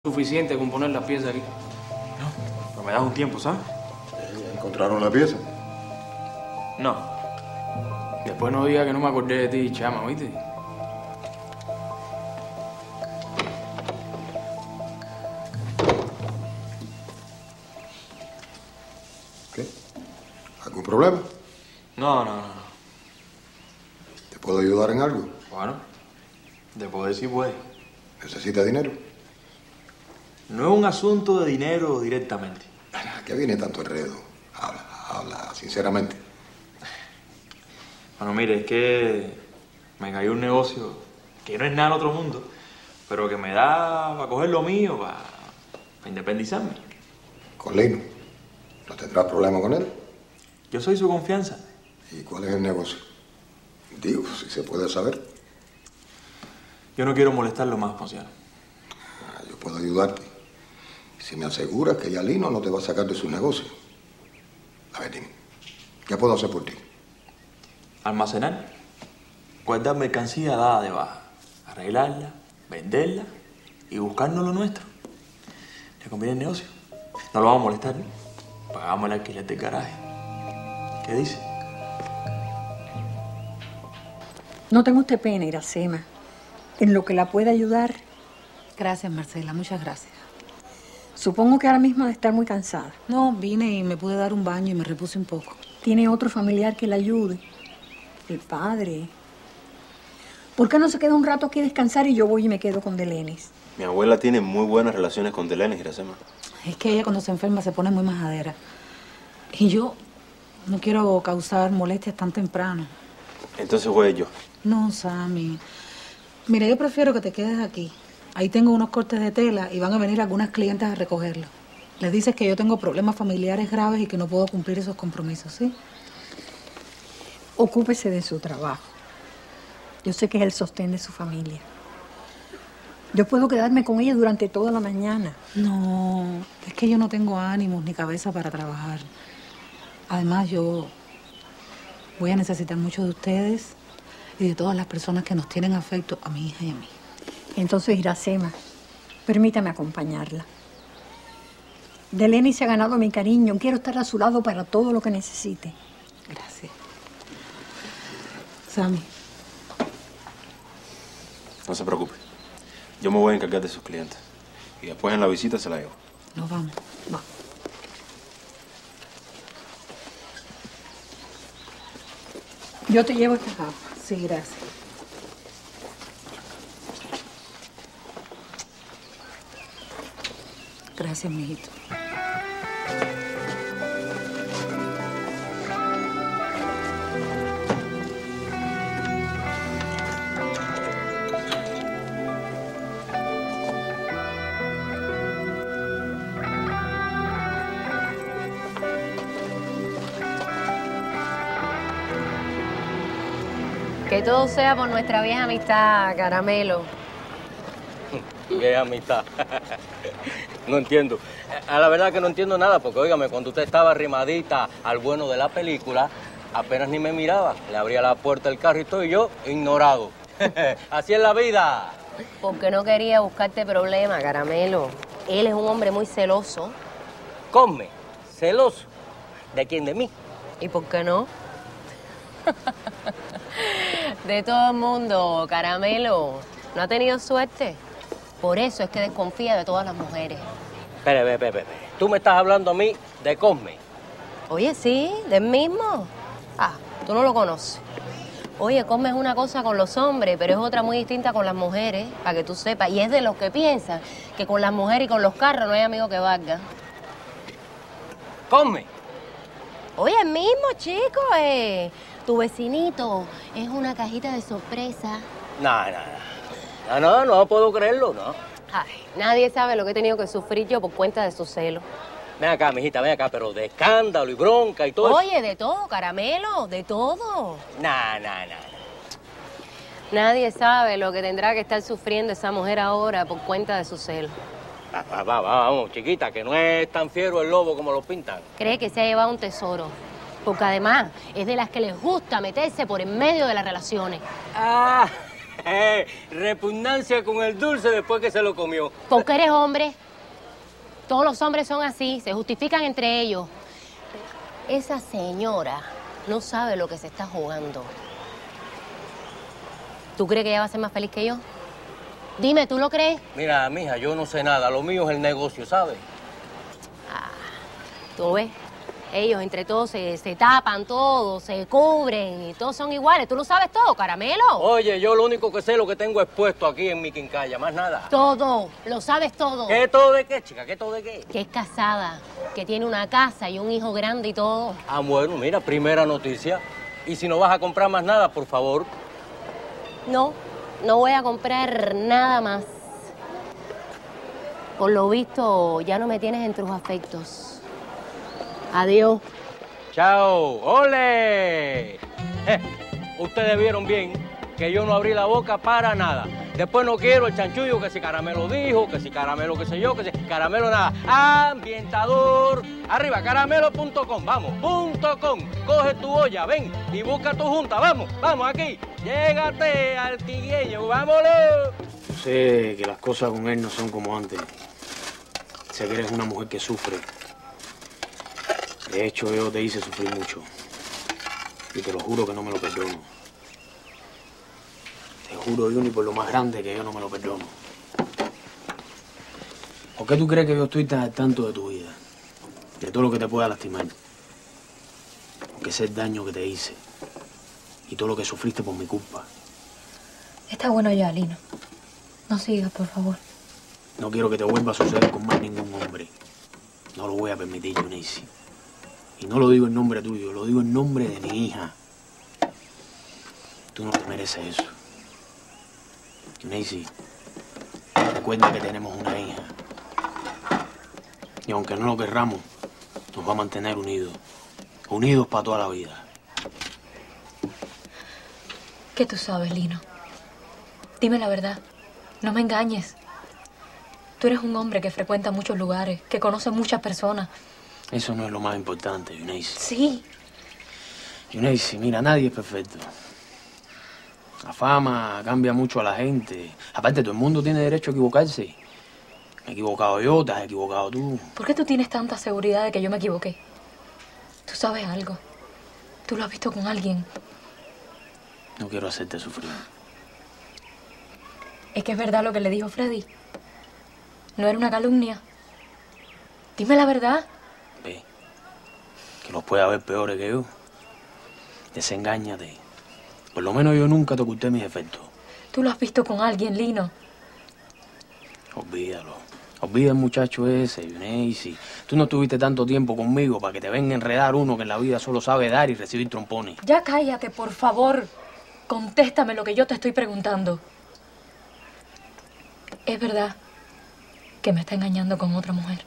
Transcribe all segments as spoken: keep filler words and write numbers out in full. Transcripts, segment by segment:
Suficiente con poner las piezas aquí. No, pero me das un tiempo, ¿sabes? ¿Encontraron la pieza? No. Después no diga que no me acordé de ti, chama, ¿oíste? ¿Qué? ¿Algún problema? No, no, no. ¿Te puedo ayudar en algo? Bueno, de poder sí puede. ¿Necesita dinero? No es un asunto de dinero directamente. ¿A qué viene tanto enredo? Habla, habla, sinceramente. Bueno, mire, es que me cayó un negocio que no es nada en otro mundo, pero que me da para coger lo mío, para, para independizarme. ¿Con Lino? ¿No tendrás problema con él? Yo soy su confianza. ¿Y cuál es el negocio? Digo, si se puede saber. Yo no quiero molestarlo más, Ponciano. Ah, yo puedo ayudarte. Si me aseguras que ya Lino no te va a sacar de sus negocios. A ver, dime, ¿qué puedo hacer por ti? Almacenar, guardar mercancía dada de baja, arreglarla, venderla y buscarnos lo nuestro. ¿Le conviene el negocio? No lo vamos a molestar, ¿no? Pagamos el alquiler del garaje. ¿Qué dice? No tenga usted pena, Iracema. En lo que la pueda ayudar. Gracias, Marcela, muchas gracias. Supongo que ahora mismo debe estar muy cansada. No, vine y me pude dar un baño y me repuse un poco. ¿Tiene otro familiar que la ayude? El padre. ¿Por qué no se queda un rato aquí a descansar y yo voy y me quedo con Delenis? Mi abuela tiene muy buenas relaciones con Delenis, Iracema. Es que ella cuando se enferma se pone muy majadera. Y yo no quiero causar molestias tan temprano. Entonces voy yo. No, Sammy. Mira, yo prefiero que te quedes aquí. Ahí tengo unos cortes de tela y van a venir algunas clientes a recogerlos. Les dices que yo tengo problemas familiares graves y que no puedo cumplir esos compromisos, ¿sí? Ocúpese de su trabajo. Yo sé que es el sostén de su familia. Yo puedo quedarme con ella durante toda la mañana. No, es que yo no tengo ánimos ni cabeza para trabajar. Además, yo voy a necesitar mucho de ustedes y de todas las personas que nos tienen afecto a mi hija y a mí. Entonces, Iracema, permítame acompañarla. Delenis se ha ganado mi cariño. Quiero estar a su lado para todo lo que necesite. Gracias. Sammy. No se preocupe. Yo me voy a encargar de sus clientes. Y después en la visita se la llevo. Nos vamos. Va. Yo te llevo esta capa. Sí, gracias. Gracias, mijito. Que todo sea por nuestra vieja amistad, Caramelo. Vieja amistad. No entiendo. A la verdad que no entiendo nada, porque, óigame, cuando usted estaba arrimadita al bueno de la película, apenas ni me miraba. Le abría la puerta del carro y estoy yo ignorado. Así es la vida. Porque no quería buscarte problema, Caramelo. Él es un hombre muy celoso. Come, celoso. ¿De quién? ¿De mí? ¿Y por qué no? De todo el mundo, Caramelo. ¿No ha tenido suerte? Por eso es que desconfía de todas las mujeres. Espera, espera, espera. Tú me estás hablando a mí de Cosme. Oye, sí, del mismo. Ah, tú no lo conoces. Oye, Cosme es una cosa con los hombres, pero es otra muy distinta con las mujeres, para que tú sepas. Y es de los que piensan que con las mujeres y con los carros no hay amigo que valga. Cosme. Oye, el mismo, chico, eh. Tu vecinito es una cajita de sorpresa. No, no, no. No, no, no puedo creerlo, no. Ay, nadie sabe lo que he tenido que sufrir yo por cuenta de su celo. Ven acá, mijita, ven acá, pero de escándalo y bronca y todo Oye, eso. de todo, Caramelo, de todo. Nah, nah, nah. Nadie sabe lo que tendrá que estar sufriendo esa mujer ahora por cuenta de su celo. Va, va, va, va, vamos, chiquita, que no es tan fiero el lobo como lo pintan. Cree que se ha llevado un tesoro. Porque además es de las que les gusta meterse por en medio de las relaciones. Ah, Repugnancia con el dulce después que se lo comió. Porque eres hombre. Todos los hombres son así, se justifican entre ellos. Esa señora no sabe lo que se está jugando. ¿Tú crees que ella va a ser más feliz que yo? Dime, ¿tú lo crees? Mira, mija, yo no sé nada. Lo mío es el negocio, ¿sabes? Ah, ¿tú ves? Ellos entre todos se, se tapan todos, se cubren y todos son iguales. ¿Tú lo sabes todo, Caramelo? Oye, yo lo único que sé lo que tengo expuesto aquí en mi quincalla, más nada. Todo, lo sabes todo. ¿Qué todo de qué, chica? ¿Qué todo de qué? Que es casada, que tiene una casa y un hijo grande y todo. Ah, bueno, mira, primera noticia. Y si no vas a comprar más nada, por favor. No, no voy a comprar nada más. Por lo visto, ya no me tienes entre tus afectos. Adiós. Chao. ¡Ole! Eh, ustedes vieron bien que yo no abrí la boca para nada. Después no quiero el chanchullo que si Caramelo dijo, que si Caramelo qué sé yo, que si Caramelo nada. Ambientador. Arriba, caramelo punto com. Vamos, punto com. Coge tu olla, ven y busca tu junta. Vamos, vamos aquí. Llégate al tigueño. ¡Vámonos! Yo sé que las cosas con él no son como antes. Sé que eres una mujer que sufre. De hecho, yo te hice sufrir mucho. Y te lo juro que no me lo perdono. Te juro, Juni, por lo más grande que yo no me lo perdono. ¿Por qué tú crees que yo estoy tan al tanto de tu vida? De todo lo que te pueda lastimar. Porque sé el daño que te hice. Y todo lo que sufriste por mi culpa. Está bueno ya, Lino. No sigas, por favor. No quiero que te vuelva a suceder con más ningún hombre. No lo voy a permitir, Eunice. Y no lo digo en nombre tuyo, lo digo en nombre de mi hija. Tú no te mereces eso. Eunice, recuerda que tenemos una hija. Y aunque no lo querramos, nos va a mantener unidos. Unidos para toda la vida. ¿Qué tú sabes, Lino? Dime la verdad. No me engañes. Tú eres un hombre que frecuenta muchos lugares, que conoce muchas personas. Eso no es lo más importante, Eunice. Sí. Eunice, mira, nadie es perfecto. La fama cambia mucho a la gente. Aparte, todo el mundo tiene derecho a equivocarse. Me he equivocado yo, te has equivocado tú. ¿Por qué tú tienes tanta seguridad de que yo me equivoqué? ¿Tú sabes algo? ¿Tú lo has visto con alguien? No quiero hacerte sufrir. ¿Es que es verdad lo que le dijo Freddy? ¿No era una calumnia? Dime la verdad. Ve, que los puede haber peores que yo. Desengáñate. Por lo menos yo nunca te oculté mis defectos. ¿Tú lo has visto con alguien, Lino? Olvídalo. Olvida el muchacho ese, Eunice. Tú no estuviste tanto tiempo conmigo para que te venga a enredar uno que en la vida solo sabe dar y recibir trompones. Ya cállate, por favor. Contéstame lo que yo te estoy preguntando. ¿Es verdad que me está engañando con otra mujer?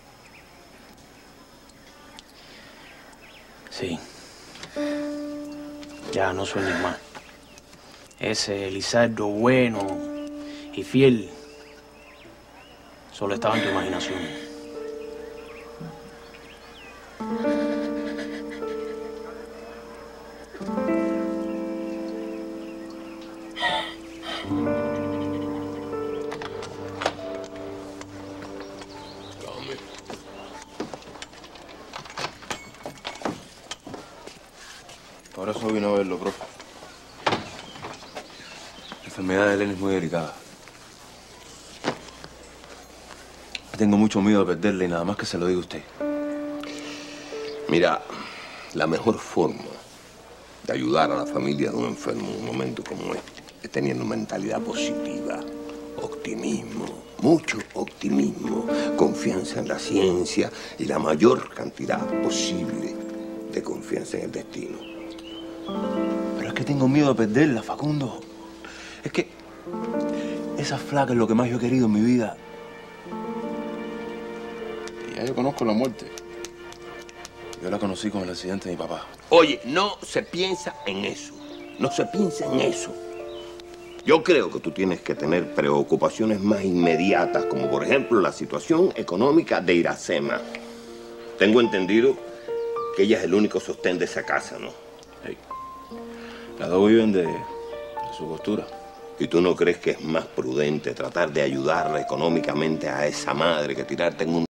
Sí. Ya, no sueñes más. Ese Lizardo bueno y fiel solo estaba en tu imaginación. Por eso vino a verlo, profe. La enfermedad de Elena es muy delicada. Tengo mucho miedo de perderla y nada más que se lo diga usted. Mira, la mejor forma de ayudar a la familia de un enfermo en un momento como este es teniendo mentalidad positiva, optimismo, mucho optimismo, confianza en la ciencia y la mayor cantidad posible de confianza en el destino. Pero es que tengo miedo de perderla, Facundo. Es que esa flaca es lo que más yo he querido en mi vida. Y ya yo conozco la muerte. Yo la conocí con el accidente de mi papá. Oye, no se piensa en eso. No se piensa en eso. Yo creo que tú tienes que tener preocupaciones más inmediatas, como por ejemplo la situación económica de Iracema. Tengo entendido que ella es el único sostén de esa casa, ¿no? Hey. Las dos viven de, de su costura. ¿Y tú no crees que es más prudente tratar de ayudarla económicamente a esa madre que tirarte en un